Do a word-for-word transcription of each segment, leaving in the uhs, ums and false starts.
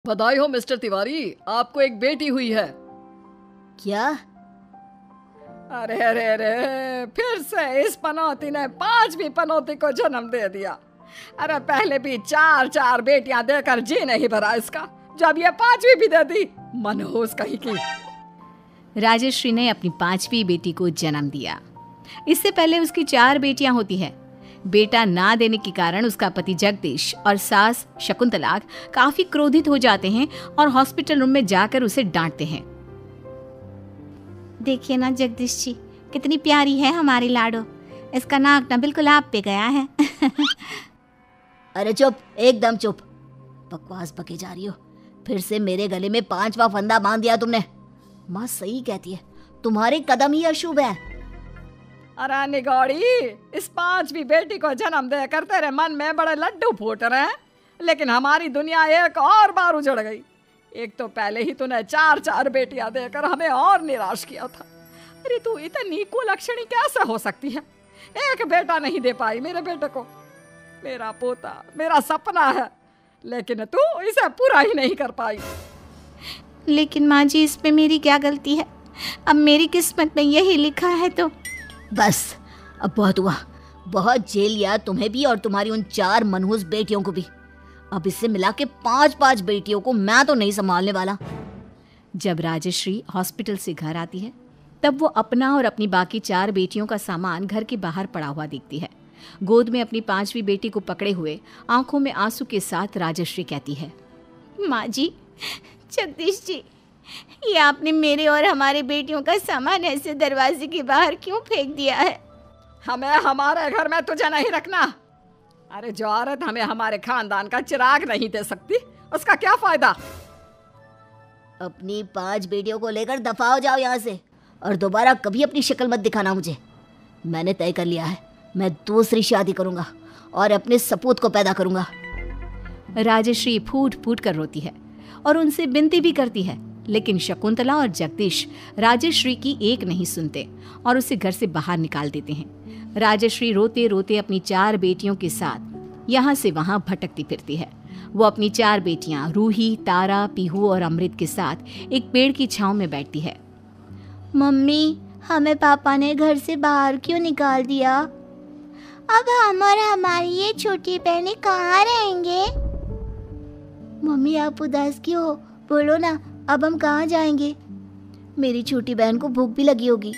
बधाई हो मिस्टर तिवारी, आपको एक बेटी हुई है। क्या? अरे अरे अरे, फिर से इस पनौती ने पांचवी पनौती को जन्म दे दिया। अरे पहले भी चार चार बेटियां देकर जी नहीं भरा इसका, जब ये पांचवी भी दे दी, मनहूस कहीं की। राजश्री ने अपनी पांचवी बेटी को जन्म दिया। इससे पहले उसकी चार बेटियां होती है। बेटा ना देने के कारण उसका पति जगदीश और सास शकुंतला काफी क्रोधित हो जाते हैं और हॉस्पिटल रूम में जाकर उसे डांटते हैं। देखिए ना जगदीश जी, कितनी प्यारी है हमारी लाडो, इसका नाक ना बिल्कुल आप पे गया है। अरे चुप, एकदम चुप, बकवास बके जा रही हो। फिर से मेरे गले में पांचवा फंदा बांध दिया तुमने। माँ सही कहती है, तुम्हारे कदम ही अशुभ है। अरे निगौड़ी, इस पांचवी बेटी को जन्म देकर तेरे मन में बड़े लड्डू फूट रहे हैं, लेकिन हमारी दुनिया एक और बार उजड़ गई। एक तो पहले ही तूने चार चार बेटियां देकर हमें और निराश किया था। अरे तू इतनी कुलक्षणी कैसे हो सकती है? एक बेटा नहीं दे पाई मेरे बेटे को। मेरा पोता मेरा सपना है, लेकिन तू इसे पूरा ही नहीं कर पाई। लेकिन माँ जी, इसमें मेरी क्या गलती है? अब मेरी किस्मत में यही लिखा है तो। बस अब बहुत हुआ, बहुत झेल लिया तुम्हें भी और तुम्हारी उन चार मनहूस बेटियों को भी। अब इससे मिला के पांच पांच बेटियों को मैं तो नहीं संभालने वाला। जब राजश्री हॉस्पिटल से घर आती है, तब वो अपना और अपनी बाकी चार बेटियों का सामान घर के बाहर पड़ा हुआ देखती है। गोद में अपनी पांचवी बेटी को पकड़े हुए आंखों में आंसू के साथ राजश्री कहती है, माँ जी, जगदीश जी, ये आपने मेरे और हमारे बेटियों का सामान ऐसे दरवाजे के बाहर क्यों फेंक दिया है? हमें हमारे घर में तुझे नहीं रखना। अरे जो औरत हमें हमारे खानदान का चिराग नहीं दे सकती, उसका क्या फायदा? अपनी पांच बेटियों को लेकर दफा हो जाओ यहाँ से और दोबारा कभी अपनी शक्ल मत दिखाना मुझे। मैंने तय कर लिया है, मैं दूसरी शादी करूंगा और अपने सपूत को पैदा करूंगा। राजश्री फूट फूट कर रोती है और उनसे विनती भी करती है, लेकिन शकुंतला और जगदीश राजश्री की एक नहीं सुनते और उसे घर से बाहर निकाल देते हैं। राजश्री रोते रोते अपनी चार बेटियों के साथ यहाँ से वहाँ भटकती फिरती है। वो अपनी चार बेटियां रूही, तारा, पीहू और अमृत के साथ एक पेड़ की छांव में बैठती है। मम्मी, हमें पापा ने घर से बाहर क्यों निकाल दिया? अब हम और हमारी ये छोटी बहनें कहाँ रहेंगे? मम्मी, आप उदास क्यों हो? बोलो ना, अब हम कहाँ जाएंगे? मेरी छोटी बहन को भूख भी लगी होगी।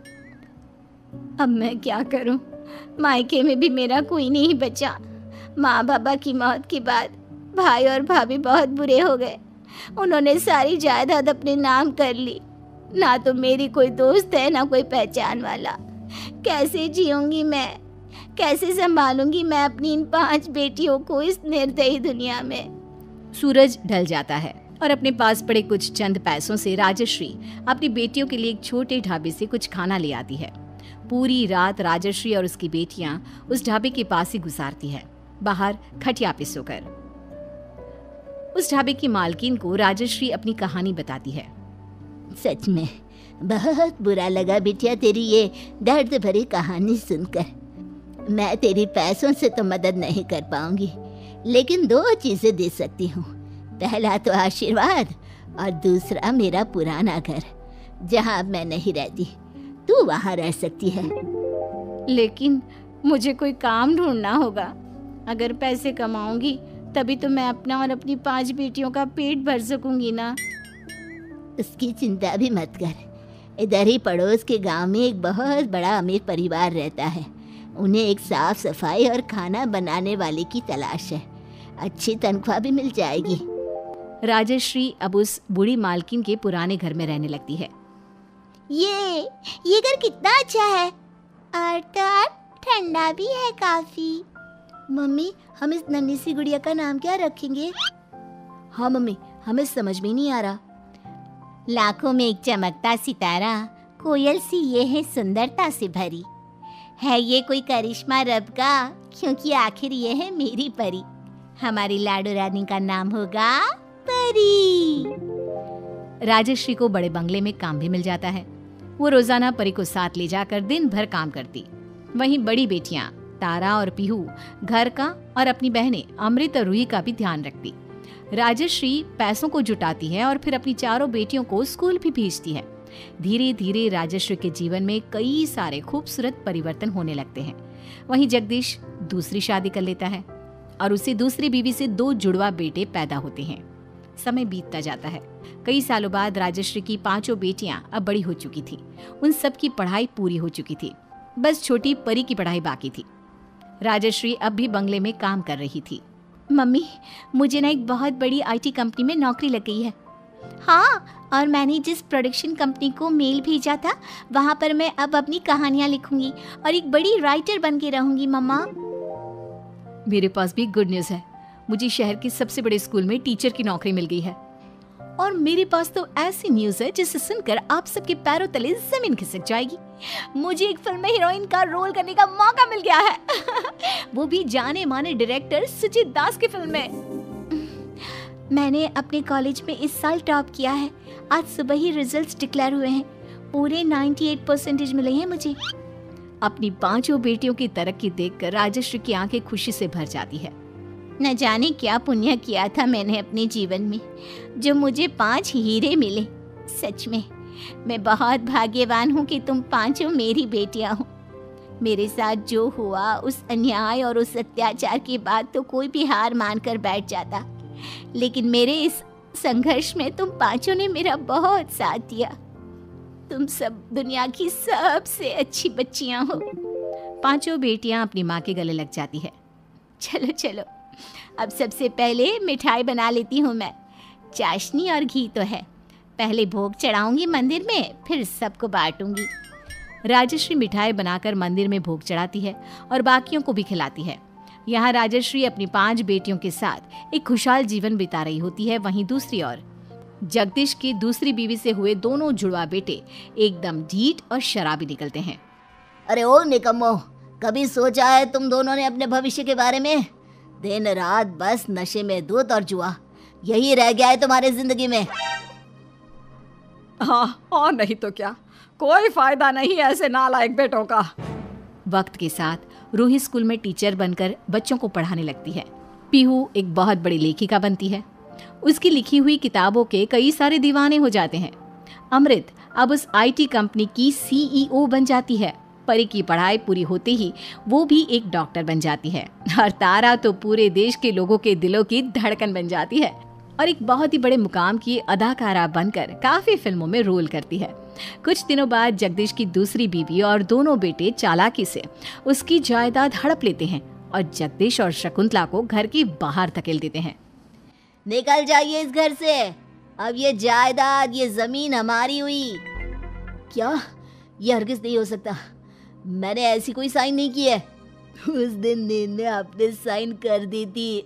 अब मैं क्या करूं? मायके में भी मेरा कोई नहीं बचा। माँ बाबा की मौत के बाद भाई और भाभी बहुत बुरे हो गए। उन्होंने सारी जायदाद अपने नाम कर ली। ना तो मेरी कोई दोस्त है, ना कोई पहचान वाला। कैसे जीऊंगी मैं? कैसे संभालूंगी मैं अपनी इन पांच बेटियों को इस निर्दयी दुनिया में? सूरज ढल जाता है और अपने पास पड़े कुछ चंद पैसों से राजश्री अपनी बेटियों के लिए एक छोटे ढाबे से कुछ खाना ले आती है। पूरी रात राजश्री और उसकी बेटियां उस ढाबे के पास ही गुजारती है, बाहर खटिया पे सोकर। उस ढाबे की मालकिन को राजश्री अपनी कहानी बताती है। सच में बहुत बुरा लगा बिटिया तेरी ये दर्द भरी कहानी सुनकर। मैं तेरी पैसों से तो मदद नहीं कर पाऊंगी, लेकिन दो चीजें दे सकती हूँ। पहला तो आशीर्वाद और दूसरा मेरा पुराना घर, जहाँ अब मैं नहीं रहती। तू वहाँ रह सकती है। लेकिन मुझे कोई काम ढूंढना होगा। अगर पैसे कमाऊंगी तभी तो मैं अपना और अपनी पांच बेटियों का पेट भर सकूंगी ना। उसकी चिंता भी मत कर। इधर ही पड़ोस के गांव में एक बहुत बड़ा अमीर परिवार रहता है। उन्हें एक साफ सफाई और खाना बनाने वाले की तलाश है। अच्छी तनख्वाह भी मिल जाएगी। राजश्री अब उस बूढ़ी मालकिन के पुराने घर में रहने लगती है। ये ये घर कितना अच्छा है और तो ठंडा भी है काफी। मम्मी, हम इस नन्ही सी गुड़िया का नाम क्या रखेंगे? हाँ मम्मी, हमें समझ में नहीं आ रहा। लाखों में एक चमकता सितारा, कोयल सी ये है सुंदरता से भरी। है ये कोई करिश्मा रब का, क्योंकि आखिर ये है मेरी परी। हमारी लाडो रानी का नाम होगा परी। राजश्री को बड़े बंगले में काम भी मिल जाता है। वो रोजाना परी को साथ ले जाकर दिन भर काम करती। वहीं बड़ी बेटियां तारा और पीहू घर का और अपनी बहनें अमृत और रूही का भी ध्यान रखती। राजश्री पैसों को जुटाती है और फिर अपनी चारों बेटियों को स्कूल भी भेजती है। धीरे धीरे राजश्री के जीवन में कई सारे खूबसूरत परिवर्तन होने लगते हैं। वहीं जगदीश दूसरी शादी कर लेता है और उसे दूसरी बीवी से दो जुड़वा बेटे पैदा होते हैं। समय बीतता जाता है। कई सालों बाद राजश्री की पांचों बेटियां अब बड़ी हो चुकी थी। उन सब की पढ़ाई पूरी हो चुकी थी, बस छोटी परी की पढ़ाई बाकी थी। राजश्री अब भी बंगले में काम कर रही थी। मम्मी, मुझे ना एक बहुत बड़ी आईटी कंपनी में नौकरी लग गई है। हाँ, और मैंने जिस प्रोडक्शन कंपनी को मेल भेजा था, वहाँ पर मैं अब अपनी कहानियाँ लिखूंगी और एक बड़ी राइटर बन के रहूंगी मम्मा। मेरे पास भी गुड न्यूज़ है। मुझे शहर के सबसे बड़े स्कूल में टीचर की नौकरी मिल गई है। और मेरे पास तो ऐसी न्यूज़ है जिसे सुनकर आप सबके पैरों तले जमीन खिसक जाएगी। मुझे एक फिल्म में हीरोइन का रोल करने का मौका मिल गया है। वो भी जाने माने डायरेक्टर सुजीत दास की फिल्म में। मैंने अपने कॉलेज में इस साल टॉप किया है। आज सुबह ही रिजल्ट्स डिक्लेयर हुए हैं। पूरे अट्ठानवे परसेंटेज मिले हैं मुझे। अपनी पांचों बेटियों की तरक्की देखकर राजश्री की आंखें खुशी से भर जाती है। न जाने क्या पुण्य किया था मैंने अपने जीवन में, जो मुझे पांच हीरे मिले। सच में मैं बहुत भाग्यवान हूँ कि तुम पांचों मेरी बेटियाँ हो। मेरे साथ जो हुआ, उस अन्याय और उस अत्याचार के बाद तो कोई भी हार मानकर बैठ जाता, लेकिन मेरे इस संघर्ष में तुम पांचों ने मेरा बहुत साथ दिया। तुम सब दुनिया की सबसे अच्छी बच्चियां हो। पांचों बेटियां अपनी माँ के गले लग जाती है। चलो चलो, अब सबसे पहले मिठाई बना लेती हूँ मैं। चाशनी और घी तो है, पहले भोग चढ़ाऊंगी मंदिर में, फिर सबको बांटूंगी। राजश्री मिठाई बनाकर मंदिर में भोग चढ़ाती है और बाकियों को भी खिलाती है। यहाँ राजश्री अपनी पांच बेटियों के साथ एक खुशहाल जीवन बिता रही होती है। वहीं दूसरी ओर जगदीश की दूसरी बीवी से हुए दोनों जुड़वा बेटे एकदम ढीठ और शराबी निकलते हैं। अरे ओ निकम्मो, कभी सोचा है तुम दोनों ने अपने भविष्य के बारे में? दिन रात बस नशे में दूध और जुआ, यही रह गया है तुम्हारे जिंदगी में। हाँ, और नहीं तो क्या, कोई फायदा नहीं ऐसे नालायक बेटों का। वक्त के साथ रूही स्कूल में टीचर बनकर बच्चों को पढ़ाने लगती है। पीहू एक बहुत बड़ी लेखिका बनती है। उसकी लिखी हुई किताबों के कई सारे दीवाने हो जाते हैं। अमृत अब उस आईटी कंपनी की सीईओ बन जाती है। परी की पढ़ाई पूरी होते ही वो भी एक डॉक्टर बन जाती है और तारा तो पूरे देश के लोगों के दिलों की धड़कन बन जाती है और एक बहुत ही बड़े मुकाम की अदाकारा बनकर काफी फिल्मों में रोल करती है। कुछ दिनों बाद जगदीश की दूसरी बीवी और दोनों बेटे चालाकी से उसकी जायदाद हड़प लेते हैं और जगदीश और शकुंतला को घर के बाहर धकेल देते हैं। निकल जाइए इस घर से, अब ये जायदाद, ये जमीन हमारी हुई। क्या? ये हरगिज नहीं हो सकता, मैंने ऐसी कोई साइन नहीं की है। उस दिन नींद में आपने साइन कर दी थी।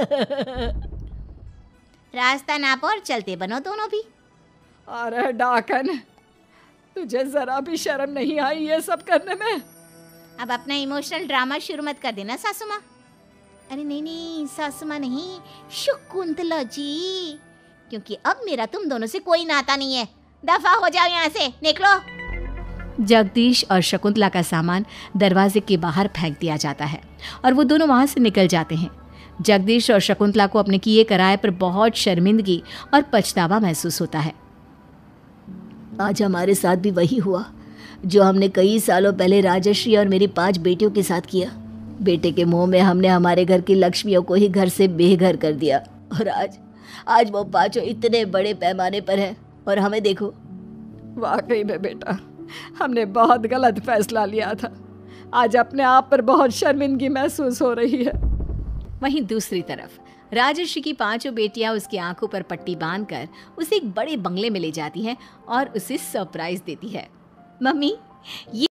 रास्ता नापो और चलते बनो दोनों भी। अरे डाकन, तुझे जरा भी शर्म नहीं आई ये सब करने में? अब अपना इमोशनल ड्रामा शुरू मत कर देना सासू माँ। अरे नहीं नहीं सासू माँ नहीं, शकुंतला जी, क्योंकि अब मेरा तुम दोनों से कोई नाता नहीं है। दफा हो जाओ यहाँ से, निकलो। जगदीश और शकुंतला का सामान दरवाजे के बाहर फेंक दिया जाता है और वो दोनों वहां से निकल जाते हैं। जगदीश और शकुंतला को अपने किए कराए पर बहुत शर्मिंदगी और पछतावा महसूस होता है। आज हमारे साथ भी वही हुआ जो हमने कई सालों पहले राजश्री और मेरी पांच बेटियों के साथ किया। बेटे के मोह में हमने हमारे घर की लक्ष्मियों को ही घर से बेघर कर दिया और आज आज वो पांचों इतने बड़े पैमाने पर है और हमें देखो। वाकई में बेटा, हमने बहुत गलत फैसला लिया था। आज अपने आप पर बहुत शर्मिंदगी महसूस हो रही है। वहीं दूसरी तरफ राजश्री की पांचों बेटियां उसकी आंखों पर पट्टी बांधकर उसे एक बड़े बंगले में ले जाती हैं और उसे सरप्राइज देती है। मम्मी, ये